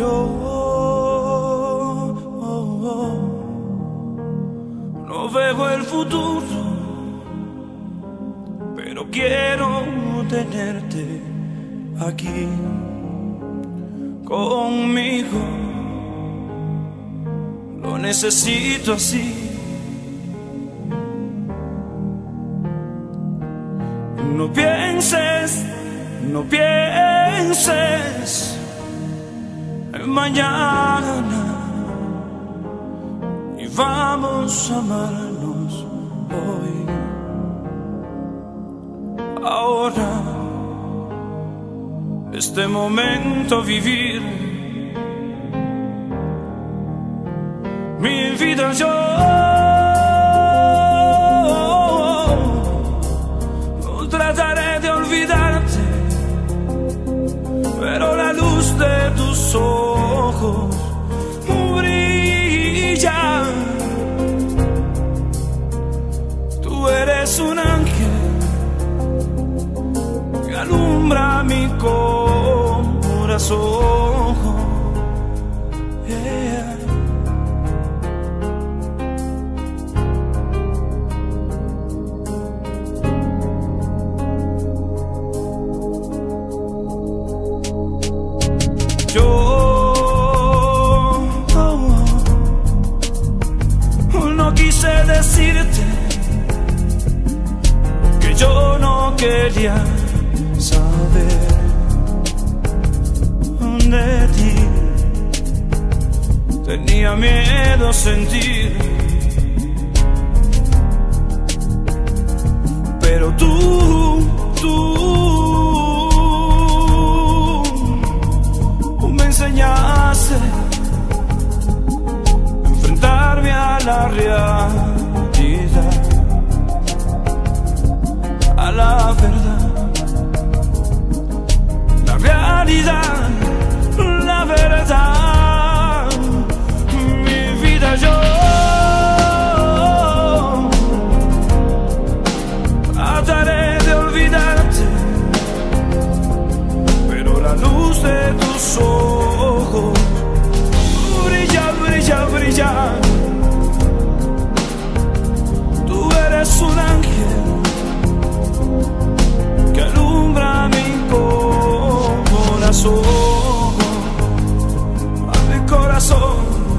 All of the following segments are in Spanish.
Yo no veo el futuro, pero quiero tenerte aquí conmigo. Lo necesito así. No pienses, no pienses en mañana, y vamos a amarnos hoy. Ahora, este momento vivir. Mi vida yo trataré de olvidarte, pero la luz de tus ojos brilla. Tú eres un ángel que alumbra mi corazón. Yeah. Yo no quise decirte que yo no quería saber de ti. Tenía miedo sentir, pero tú me enseñaste a enfrentarme a la realidad, a la verdad, la realidad, la verdad. Mi vida yo trataré de olvidarte, pero la luz de tus ojos brilla, brilla, brilla. Tú eres un ángel que alumbra mi corazón, a mi corazón.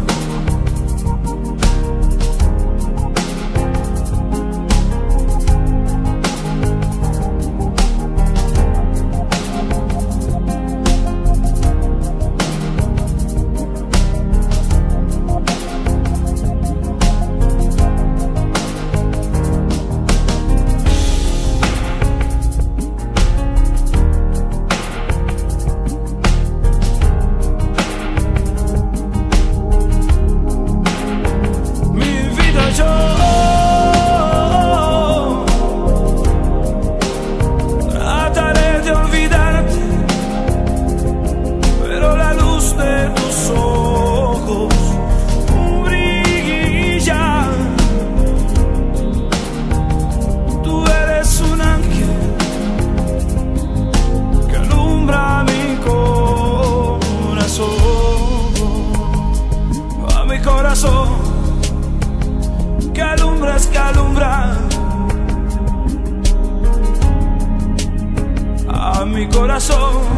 Corazón, que alumbras, que alumbra a mi corazón.